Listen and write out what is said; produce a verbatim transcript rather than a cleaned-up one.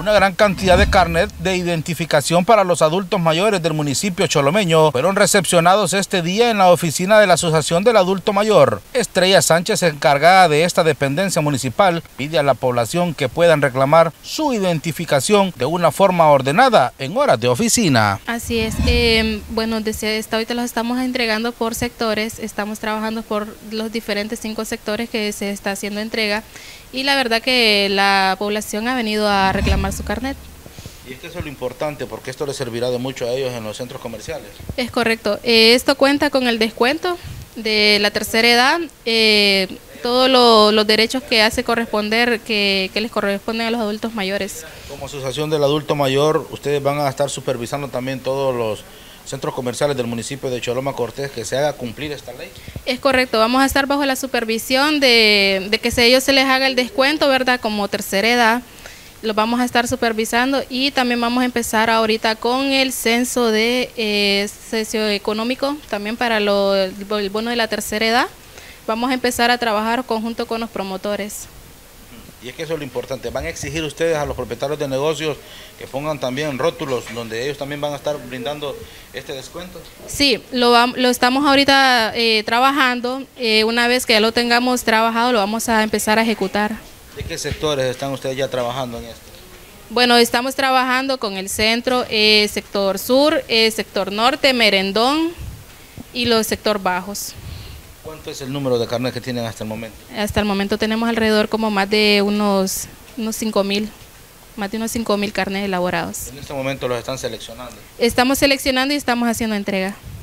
Una gran cantidad de carnet de identificación para los adultos mayores del municipio cholomeño fueron recepcionados este día en la oficina de la Asociación del Adulto Mayor. Estrella Sánchez, encargada de esta dependencia municipal, pide a la población que puedan reclamar su identificación de una forma ordenada en horas de oficina. Así es. Eh, bueno, desde esta ahorita los estamos entregando por sectores, estamos trabajando por los diferentes cinco sectores que se está haciendo entrega y la verdad que la población ha venido a reclamar su carnet. Y es que eso es lo importante, porque esto les servirá de mucho a ellos en los centros comerciales. Es correcto. Eh, esto cuenta con el descuento de la tercera edad, eh, todos lo, los derechos que hace corresponder, que, que les corresponden a los adultos mayores. Como Asociación del Adulto Mayor, ustedes van a estar supervisando también todos los centros comerciales del municipio de Choloma Cortés que se haga cumplir esta ley. Es correcto, vamos a estar bajo la supervisión de, de que a ellos se les haga el descuento, ¿verdad? Como tercera edad, los vamos a estar supervisando y también vamos a empezar ahorita con el censo de eh, socioeconómico, también para lo, el bono de la tercera edad. Vamos a empezar a trabajar conjunto con los promotores. Y es que eso es lo importante, van a exigir ustedes a los propietarios de negocios que pongan también rótulos donde ellos también van a estar brindando este descuento. Sí, lo, lo estamos ahorita eh, trabajando, eh, una vez que ya lo tengamos trabajado lo vamos a empezar a ejecutar. ¿De qué sectores están ustedes ya trabajando en esto? Bueno, estamos trabajando con el centro, eh, sector sur, eh, sector norte, Merendón y los sector bajos. ¿Cuánto es el número de carnet que tienen hasta el momento? Hasta el momento tenemos alrededor como más de unos, unos cinco mil, más de unos cinco mil carnets elaborados. En este momento los están seleccionando. Estamos seleccionando y estamos haciendo entrega.